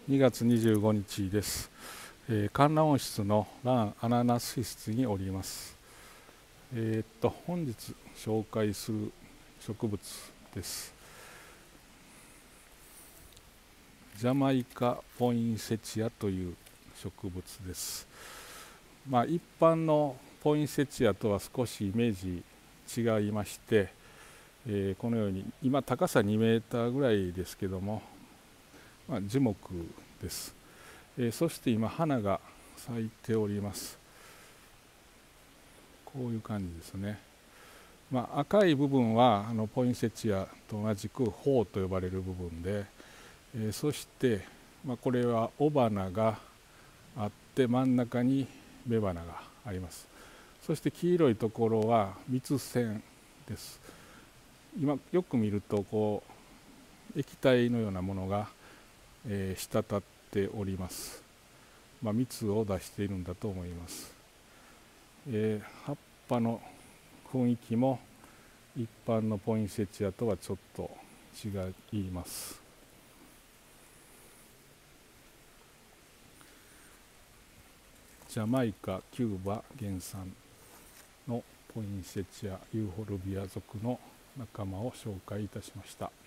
2月25日です。観覧温室のランアナナス室におります。本日紹介する植物です。ジャマイカポインセチアという植物です。一般のポインセチアとは少しイメージ違いまして、このように今高さ2メーターぐらいですけども、樹木です。そして今花が咲いております。こういう感じですね。赤い部分はポインセチアと同じく苞と呼ばれる部分で、そして、これは雄花があって真ん中に雌花があります。そして黄色いところは蜜腺です。今よく見ると液体のようなものが、滴っております。蜜を出しているんだと思います。葉っぱの雰囲気も一般のポインセチアとはちょっと違います。ジャマイカ、キューバ原産のポインセチアユーフォルビア属の仲間を紹介いたしました。